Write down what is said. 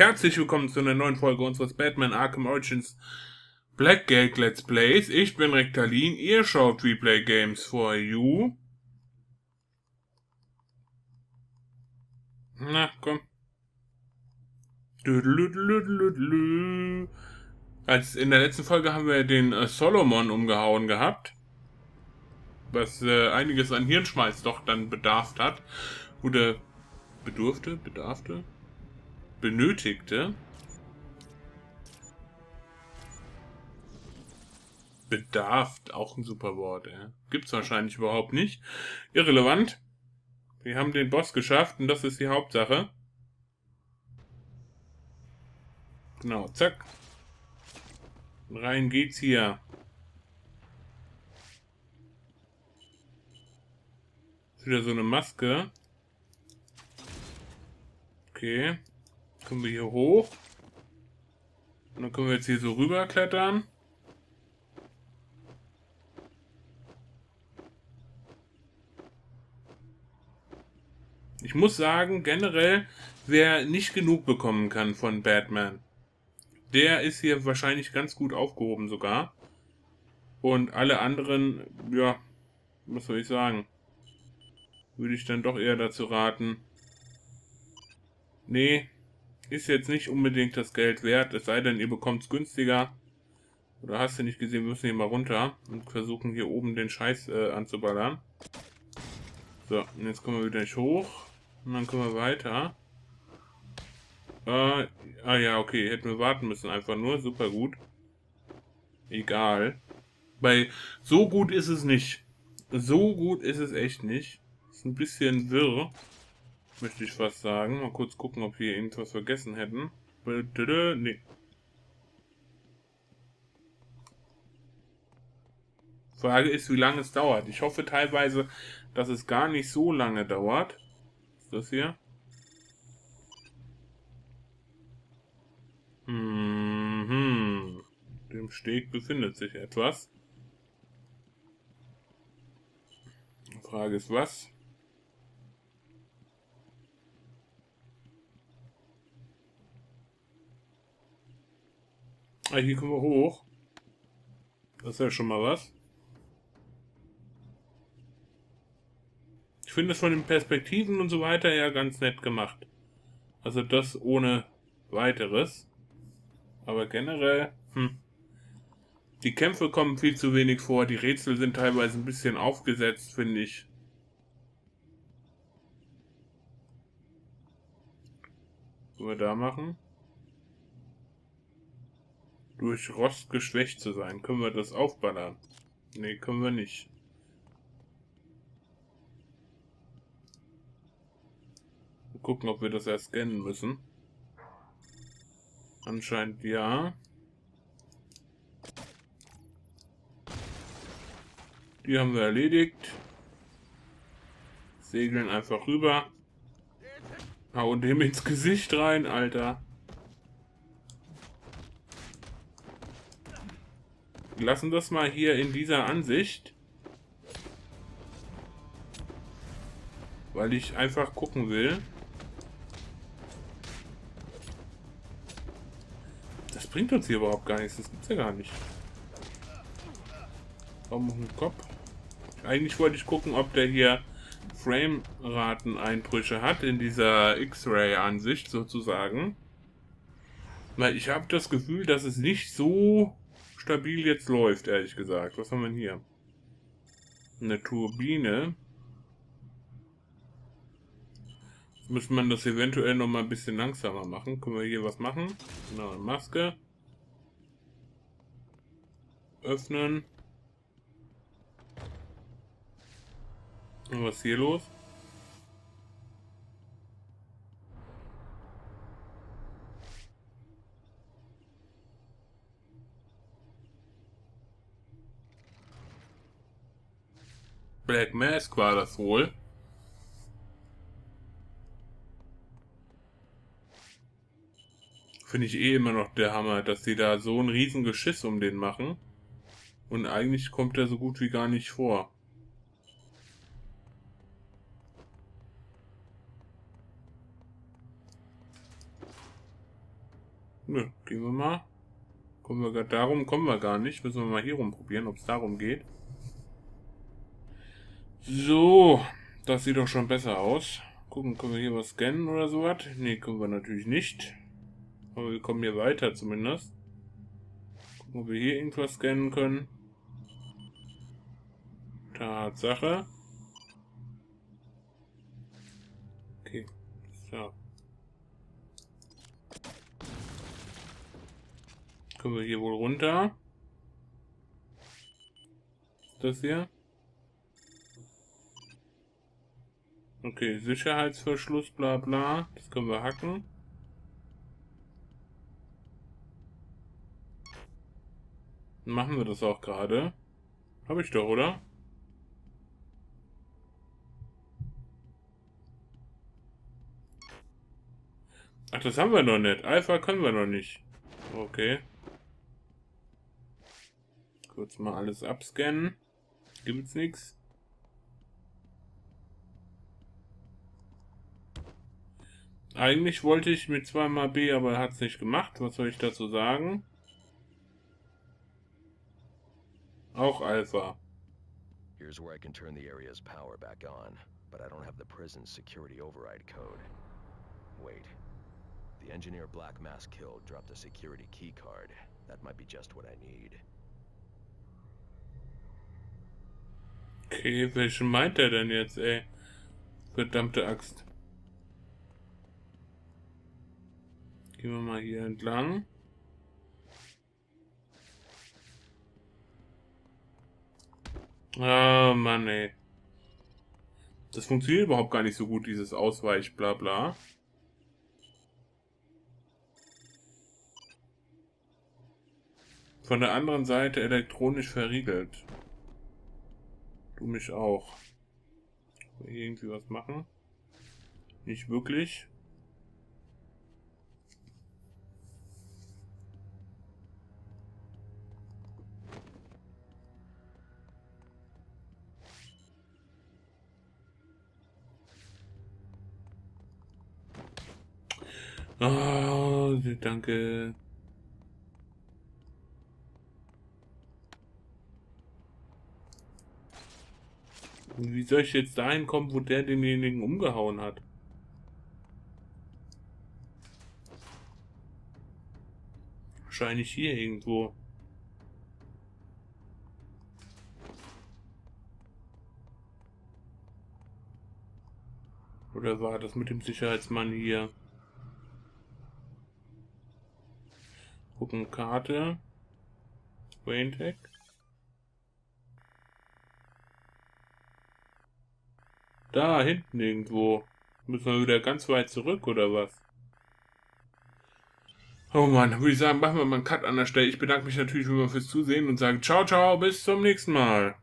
Herzlich willkommen zu einer neuen Folge unseres Batman Arkham Origins Blackgate Let's Plays. Ich bin Rektalin, ihr schaut We Play Games for You. Na, komm. Als in der letzten Folge haben wir den Solomon umgehauen gehabt. Was einiges an Hirnschmalz doch dann bedarf hat. Oder benötigte. Bedarft, auch ein super Wort, gibt's wahrscheinlich überhaupt nicht. Irrelevant. Wir haben den Boss geschafft und das ist die Hauptsache. Genau, zack. Rein geht's hier. Ist wieder so eine Maske. Okay. Kommen wir hier hoch. Und dann können wir jetzt hier so rüber klettern. Ich muss sagen, generell, wer nicht genug bekommen kann von Batman, der ist hier wahrscheinlich ganz gut aufgehoben sogar. Und alle anderen, ja, was soll ich sagen, würde ich dann doch eher dazu raten. Nee, ist jetzt nicht unbedingt das Geld wert, es sei denn, ihr bekommt es günstiger. Oder hast du nicht gesehen, wir müssen hier mal runter und versuchen hier oben den Scheiß anzuballern. So, und jetzt kommen wir wieder nicht hoch. Und dann können wir weiter. Ja, okay. Hätten wir warten müssen einfach nur. Super gut. Egal. Weil so gut ist es nicht. So gut ist es echt nicht. Ist ein bisschen wirr. Möchte ich fast sagen. Mal kurz gucken, ob wir irgendwas vergessen hätten. Nee. Frage ist, wie lange es dauert. Ich hoffe teilweise, dass es gar nicht so lange dauert. Ist das hier? Dem Steg befindet sich etwas. Die Frage ist, was? Ah, hier kommen wir hoch. Das ist ja schon mal was. Ich finde es von den Perspektiven und so weiter ja ganz nett gemacht. Also das ohne weiteres. Aber generell, die Kämpfe kommen viel zu wenig vor. Die Rätsel sind teilweise ein bisschen aufgesetzt, finde ich. Was wir da machen? Durch Rost geschwächt zu sein. Können wir das aufballern? Ne, können wir nicht. Mal gucken, ob wir das erst scannen müssen. Anscheinend ja. Die haben wir erledigt. Segeln einfach rüber. Hauen dem ins Gesicht rein, Alter. Wir lassen das mal hier in dieser Ansicht. Weil ich einfach gucken will. Das bringt uns hier überhaupt gar nichts. Das gibt's ja gar nicht. Warum auf den Kopf? Eigentlich wollte ich gucken, ob der hier Frame-Raten-Einbrüche hat in dieser X-Ray-Ansicht sozusagen. Weil ich habe das Gefühl, dass es nicht so stabil jetzt läuft, ehrlich gesagt. Was haben wir hier? Eine Turbine. Müsste man das eventuell noch mal ein bisschen langsamer machen. Können wir hier was machen? Genau, eine Maske. Öffnen. Und was ist hier los? Black Mask war das wohl. Finde ich eh immer noch der Hammer, dass die da so ein riesen Geschiss um den machen. Und eigentlich kommt er so gut wie gar nicht vor. Nö, gehen wir mal. Darum kommen wir gar nicht. Müssen wir mal hier rumprobieren, ob es darum geht. So, das sieht doch schon besser aus. Gucken, können wir hier was scannen oder sowas? Ne, können wir natürlich nicht. Aber wir kommen hier weiter zumindest. Gucken, ob wir hier irgendwas scannen können. Tatsache. Okay, so. Können wir hier wohl runter? Das hier? Okay, Sicherheitsverschluss, bla bla. Das können wir hacken. Machen wir das auch gerade. Habe ich doch, oder? Ach, das haben wir noch nicht. Alpha können wir noch nicht. Okay. Kurz mal alles abscannen. Gibt's nichts. Eigentlich wollte ich mit 2x B, aber hat es nicht gemacht. Was soll ich dazu sagen? Auch Alpha. Here's where I can turn the area's power back on, but I don't have the prison's security override code. Wait. The engineer Black Mask killed dropped a security key card. That might be just what I need. Okay, welchen meint er denn jetzt, ey? Verdammte Axt. Gehen wir mal hier entlang. Ah, Mann, ey. Das funktioniert überhaupt gar nicht so gut, dieses Ausweich, bla bla. Von der anderen Seite elektronisch verriegelt. Du mich auch. Irgendwie was machen? Nicht wirklich. Oh, danke. Wie soll ich jetzt dahin kommen, wo der denjenigen umgehauen hat? Wahrscheinlich hier irgendwo. Oder war das mit dem Sicherheitsmann hier? Gucken, Karte. Wayne-Tag. Da, hinten irgendwo. Müssen wir wieder ganz weit zurück, oder was? Oh Mann, würde ich sagen, machen wir mal einen Cut an der Stelle. Ich bedanke mich natürlich wie immer fürs Zusehen und sage ciao, ciao, bis zum nächsten Mal.